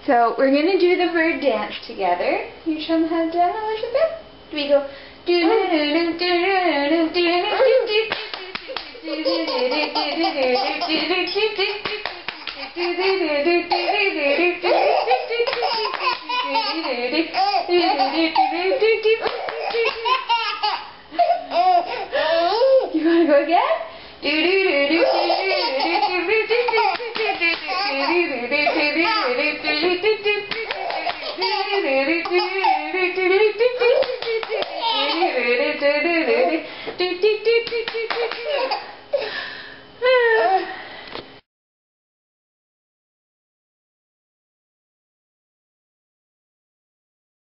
So we're gonna do the bird dance together. You show them how to dance, Elizabeth? We go do do do do do do You wanna go again? Do do